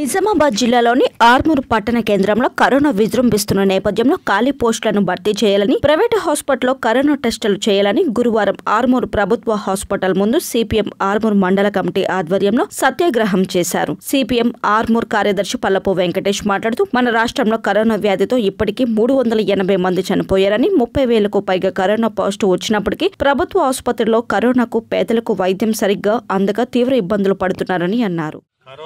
నిజామాబాద్ జిల్లాలోని ఆర్మూర్ పట్టణ కేంద్రంలో కరోనా విజృంభిస్తున్న నేపథ్యంలో ఖాళీ పోస్టులను భర్తీ చేయాలని, ప్రైవేటు హాస్పిటల్లో కరోనా టెస్టులు చేయాలని గురువారం ఆర్మూర్ ప్రభుత్వ హాస్పిటల్ ముందు సిపిఎం ఆర్మూర్ మండల కమిటీ ఆధ్వర్యంలో సత్యాగ్రహం చేశారు. సిపిఎం ఆర్మూర్ కార్యదర్శి పల్లపు వెంకటేష్ మాట్లాడుతూ, మన రాష్ట్రంలో కరోనా వ్యాధితో ఇప్పటికీ 380 మంది చనిపోయారని, 30,000కు పైగా కరోనా పాజిటివ్ వచ్చినప్పటికీ ప్రభుత్వ ఆసుపత్రిలో కరోనాకు పేదలకు వైద్యం సరిగ్గా అందక తీవ్ర ఇబ్బందులు పడుతున్నారని అన్నారు.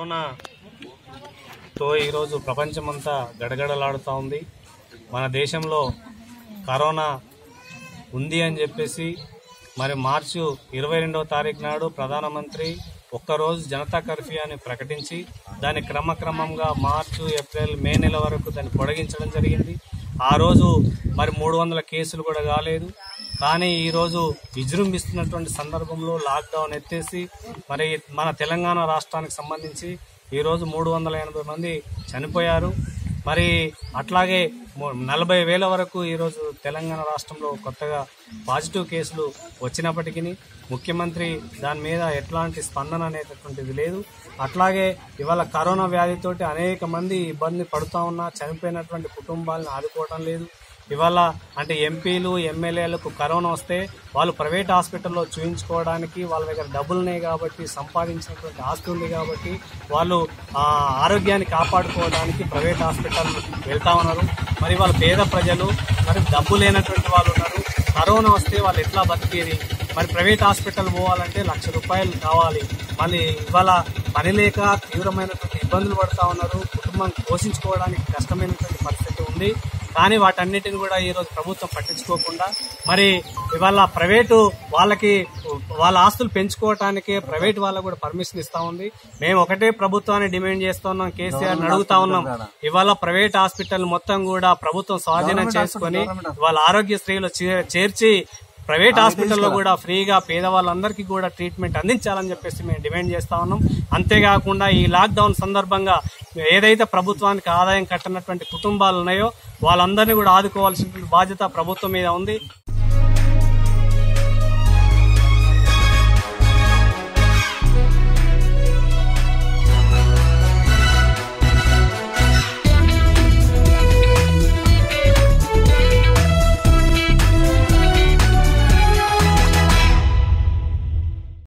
తో ఈరోజు ప్రపంచమంతా గడగడలాడుతూ ఉంది. మన దేశంలో కరోనా ఉంది అని చెప్పేసి మరి మార్చి 22వ తారీఖు నాడు ప్రధానమంత్రి ఒక్కరోజు జనతా కర్ఫ్యూ అని ప్రకటించి దాన్ని క్రమక్రమంగా మార్చి, ఏప్రిల్, మే నెల వరకు దాన్ని పొడిగించడం జరిగింది. ఆ రోజు మరి 300 కేసులు కూడా కాలేదు. కానీ ఈరోజు విజృంభిస్తున్నటువంటి సందర్భంలో లాక్డౌన్ ఎత్తేసి మరి మన తెలంగాణ రాష్ట్రానికి సంబంధించి ఈరోజు 380 మంది చనిపోయారు. మరి అట్లాగే 40,000 వరకు ఈరోజు తెలంగాణ రాష్ట్రంలో కొత్తగా పాజిటివ్ కేసులు వచ్చినప్పటికీ ముఖ్యమంత్రి దాని మీద ఎట్లాంటి స్పందన అనేటటువంటిది లేదు. అట్లాగే ఇవాళ కరోనా వ్యాధితోటి అనేక మంది ఇబ్బంది పడుతూ ఉన్నా చనిపోయినటువంటి కుటుంబాలను ఆదుకోవడం లేదు. ఇవాళ అంటే ఎంపీలు, ఎమ్మెల్యేలకు కరోనా వస్తే వాళ్ళు ప్రైవేట్ హాస్పిటల్లో చూయించుకోవడానికి వాళ్ళ దగ్గర డబ్బులున్నాయి కాబట్టి, సంపాదించినటువంటి ఆస్తి ఉంది కాబట్టి వాళ్ళు ఆరోగ్యాన్ని కాపాడుకోవడానికి ప్రైవేట్ హాస్పిటల్ వెళ్తా ఉన్నారు. మరి వాళ్ళ పేద ప్రజలు, మరి డబ్బు లేనటువంటి వాళ్ళు ఉన్నారు. కరోనా వస్తే వాళ్ళు ఎట్లా బతికేది? మరి ప్రైవేట్ హాస్పిటల్ పోవాలంటే ₹1,00,000 కావాలి. మళ్ళీ ఇవాళ పని లేక తీవ్రమైనటువంటి ఇబ్బందులు పడుతూ ఉన్నారు. కుటుంబం పోషించుకోవడానికి కష్టమైనటువంటి పరిస్థితి ఉంది. కానీ వాటన్నిటిని కూడా ఈరోజు ప్రభుత్వం పట్టించుకోకుండా మరి ఇవాళ ప్రైవేటు వాళ్ళకి వాళ్ళ ఆస్తులు పెంచుకోవటానికి ప్రైవేట్ వాళ్ళకు కూడా పర్మిషన్ ఇస్తా ఉంది. మేము ఒకటే ప్రభుత్వాన్ని డిమాండ్ చేస్తున్నాం, కేసీఆర్ అడుగుతా ఉన్నాం. ఇవాళ ప్రైవేట్ హాస్పిటల్ మొత్తం కూడా ప్రభుత్వం స్వాధీనం చేసుకుని వాళ్ళ ఆరోగ్యశ్రీలో చేర్చి ప్రైవేట్ హాస్పిటల్లో కూడా ఫ్రీగా పేదవాళ్ళందరికీ కూడా ట్రీట్మెంట్ అందించాలని చెప్పేసి మేము డిమాండ్ చేస్తా ఉన్నాం. అంతేకాకుండా ఈ లాక్డౌన్ సందర్భంగా ఏదైతే ప్రభుత్వానికి ఆదాయం కట్టినటువంటి కుటుంబాలు ఉన్నాయో వాళ్ళందరినీ కూడా ఆదుకోవాల్సిన బాధ్యత ప్రభుత్వం మీద ఉంది.